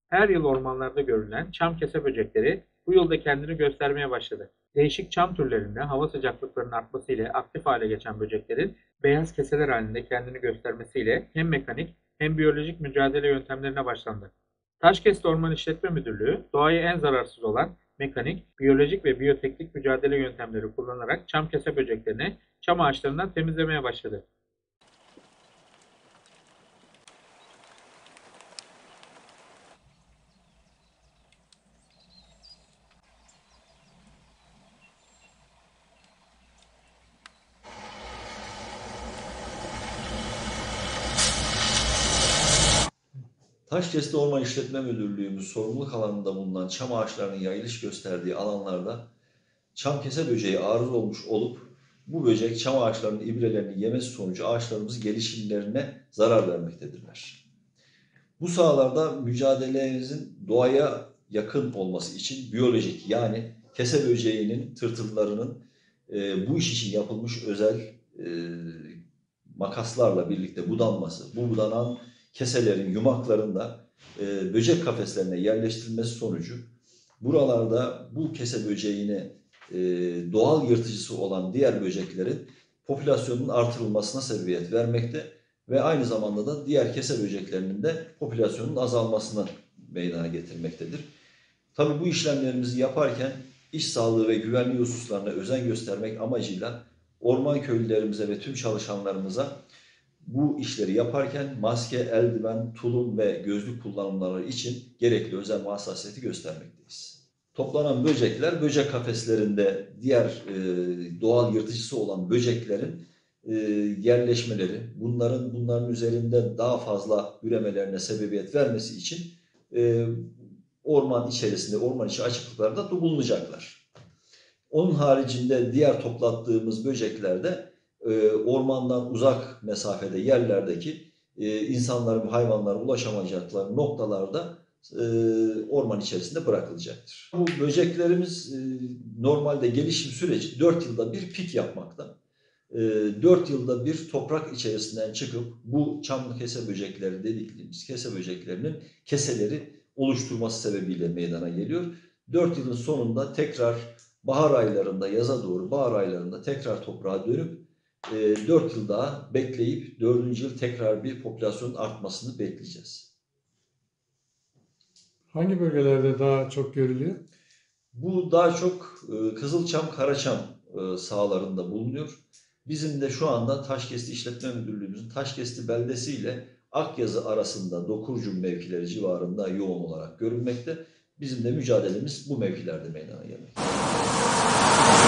Her yıl ormanlarda görülen çam kese böcekleri bu yılda kendini göstermeye başladı. Değişik çam türlerinde hava sıcaklıklarının artmasıyla aktif hale geçen böceklerin beyaz keseler halinde kendini göstermesiyle hem mekanik hem biyolojik mücadele yöntemlerine başlandı. Taşkent Orman İşletme Müdürlüğü, doğaya en zararsız olan mekanik, biyolojik ve biyoteknik mücadele yöntemleri kullanarak çam kese böceklerini çam ağaçlarından temizlemeye başladı. Taşkesti Orman İşletme Müdürlüğümüz sorumluluk alanında bulunan çam ağaçlarının yayılış gösterdiği alanlarda çamkese böceği arız olmuş olup bu böcek çam ağaçlarının ibrelerini yemesi sonucu ağaçlarımızın gelişimlerine zarar vermektedirler. Bu sahalarda mücadelemizin doğaya yakın olması için biyolojik yani kese böceğinin, tırtıllarının bu iş için yapılmış özel makaslarla birlikte budanması, bu budanan keselerin yumaklarında böcek kafeslerine yerleştirilmesi sonucu buralarda bu kese böceğine doğal yırtıcısı olan diğer böceklerin popülasyonunun artırılmasına sebebiyet vermekte ve aynı zamanda da diğer kese böceklerinin de popülasyonun azalmasını meydana getirmektedir. Tabii bu işlemlerimizi yaparken iş sağlığı ve güvenliği hususlarına özen göstermek amacıyla orman köylülerimize ve tüm çalışanlarımıza bu işleri yaparken maske, eldiven, tulum ve gözlük kullanımları için gerekli özen ve hassasiyeti göstermekteyiz. Toplanan böcekler, böcek kafeslerinde diğer doğal yırtıcısı olan böceklerin yerleşmeleri, bunların üzerinde daha fazla üremelerine sebebiyet vermesi için orman içerisinde, orman içi açıklıklarda bulunacaklar. Onun haricinde diğer toplattığımız böceklerde ormandan uzak mesafede yerlerdeki insanların ve hayvanların ulaşamayacakları noktalarda orman içerisinde bırakılacaktır. Bu böceklerimiz normalde gelişim süreci 4 yılda bir pik yapmakta. 4 yılda bir toprak içerisinden çıkıp bu çam kese böcekleri dediklerimiz kese böceklerinin keseleri oluşturması sebebiyle meydana geliyor. 4 yılın sonunda tekrar bahar aylarında, yaza doğru bahar aylarında tekrar toprağa dönüp 4 yıl daha bekleyip 4. yıl tekrar bir popülasyonun artmasını bekleyeceğiz. Hangi bölgelerde daha çok görülüyor? Bu daha çok Kızılçam, Karaçam sahalarında bulunuyor. Bizim de şu anda Taşkesti İşletme Müdürlüğümüzün Taşkesti beldesi ile Akyazı arasında Dokurcum mevkileri civarında yoğun olarak görülmekte. Bizim de mücadelemiz bu mevkilerde meydana gelmekte.